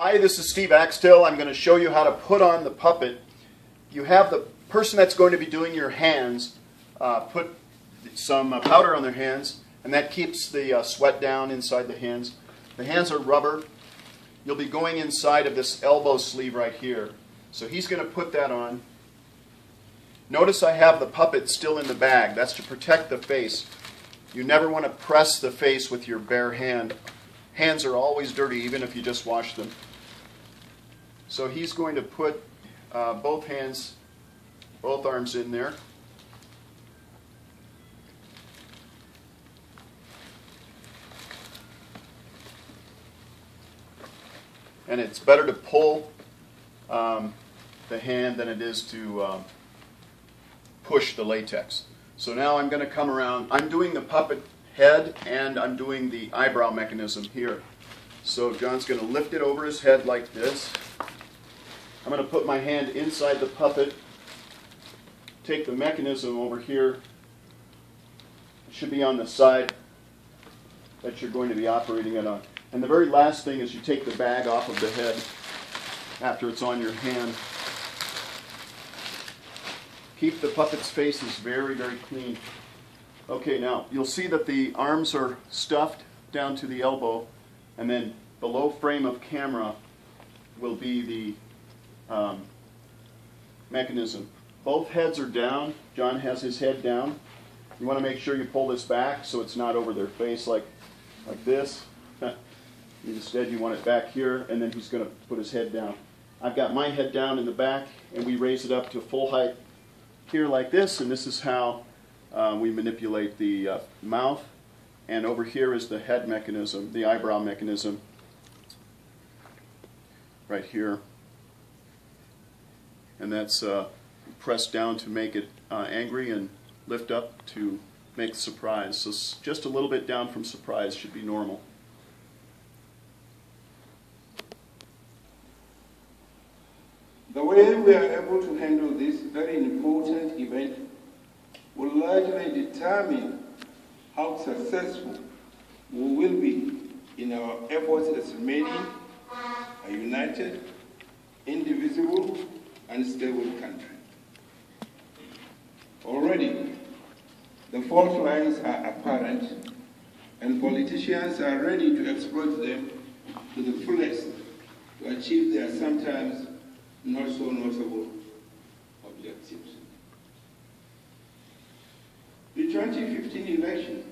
Hi, this is Steve Axtell. I'm going to show you how to put on the puppet. You have the person that's going to be doing your hands put some powder on their hands, and that keeps the sweat down inside the hands. The hands are rubber. You'll be going inside of this elbow sleeve right here. So he's going to put that on. Notice I have the puppet still in the bag. That's to protect the face. You never want to press the face with your bare hand. Hands are always dirty, even if you just wash them. So he's going to put both arms in there. And it's better to pull the hand than it is to push the latex. So now I'm going to come around. I'm doing the puppet head and I'm doing the eyebrow mechanism here. So John's going to lift it over his head like this. I'm going to put my hand inside the puppet, take the mechanism over here. It should be on the side that you're going to be operating it on. And the very last thing is you take the bag off of the head after it's on your hand. Keep the puppet's faces very, very clean. Okay, now you'll see that the arms are stuffed down to the elbow, and then below frame of camera will be the mechanism. Both heads are down. John has his head down. You want to make sure you pull this back so it's not over their face like this. Instead you want it back here, and then he's going to put his head down. I've got my head down in the back, and we raise it up to full height here like this, and this is how we manipulate the mouth. And over here is the head mechanism, the eyebrow mechanism, right here. And that's pressed down to make it angry and lift up to make surprise. So just a little bit down from surprise should be normal. The way we are able to handle this very important event will largely determine how successful we will be in our efforts as remaining a united, indivisible, and stable country. Already, the fault lines are apparent, and politicians are ready to exploit them to the fullest to achieve their sometimes not so notable objectives. The 2015 election